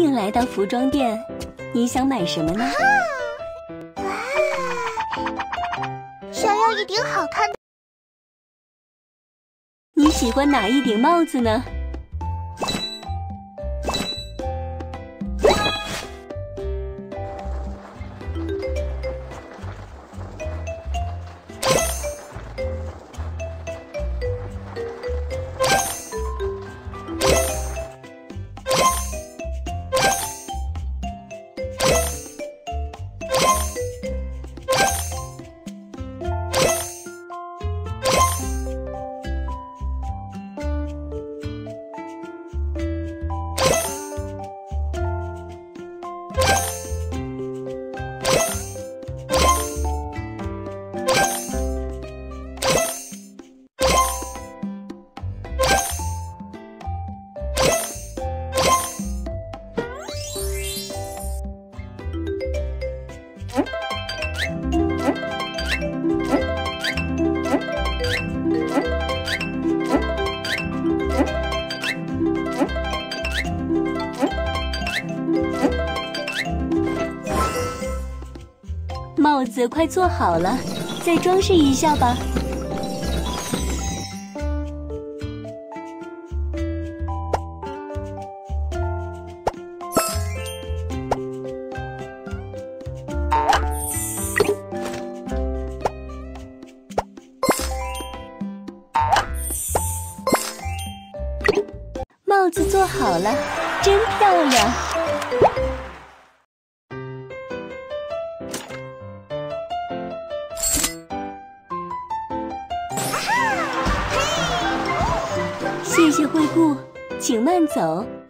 迎来到服装店，你想买什么呢？ 想要一顶好看的。 你喜欢哪一顶帽子呢？帽子快做好了，再装饰一下吧。帽子做好了，真漂亮！谢谢惠顾，请慢走。